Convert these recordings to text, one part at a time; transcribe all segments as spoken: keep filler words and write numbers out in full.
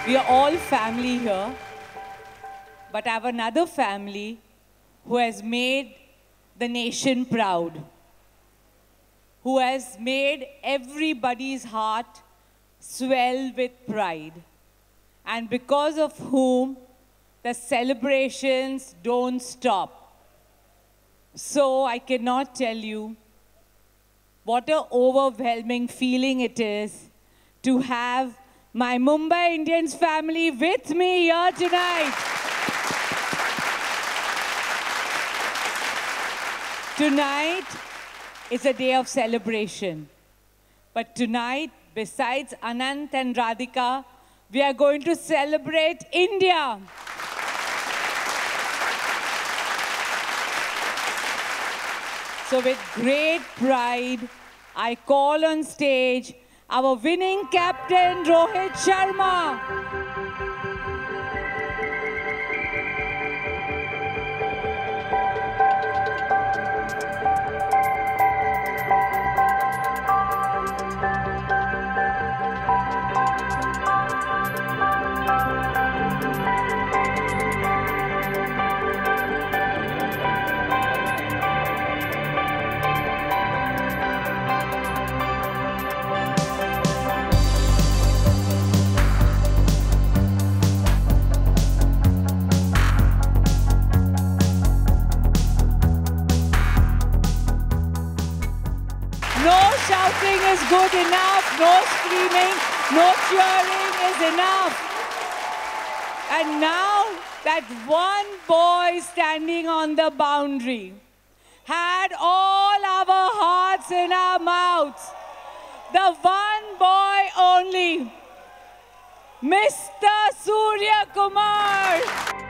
We are all family here, but I have another family who has made the nation proud, who has made everybody's heart swell with pride, and because of whom the celebrations don't stop. So I cannot tell you what an overwhelming feeling it is to have my Mumbai Indians family with me here tonight. Tonight is a day of celebration. But tonight, besides Anant and Radhika, we are going to celebrate India. So with great pride, I call on stage our winning captain, Rohit Sharma. No shouting is good enough, no screaming, no cheering is enough. And now that one boy standing on the boundary had all our hearts in our mouths. The one boy only, Mister Surya Kumar.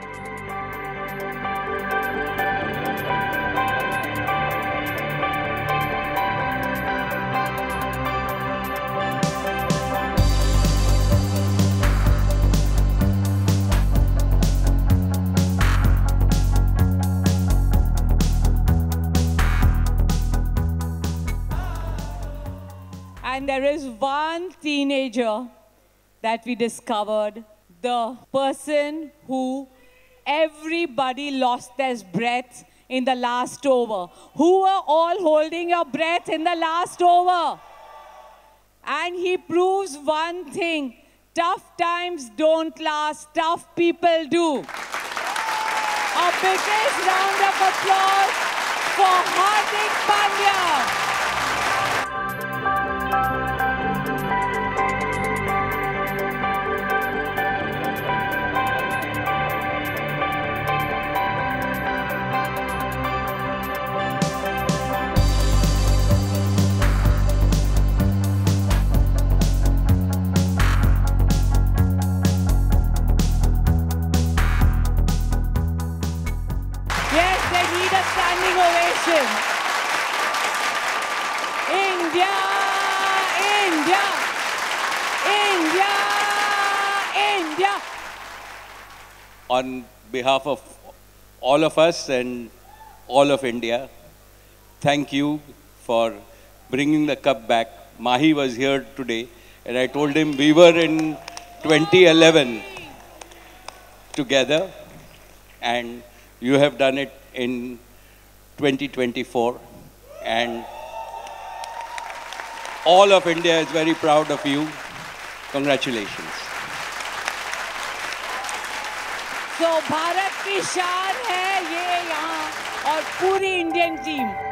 And there is one teenager that we discovered, the person who everybody lost their breath in the last over. Who were all holding your breath in the last over? And he proves one thing, tough times don't last, tough people do. Our biggest round of applause for Hardik Pandya. Yes, they need a standing ovation. India, India, India, India. On behalf of all of us and all of India, thank you for bringing the cup back. Mahi was here today, and I told him we were in twenty eleven together, and you have done it in twenty twenty-four, and all of India is very proud of you. Congratulations. So Bharat की शान है ये यहाँ और पूरी Indian team.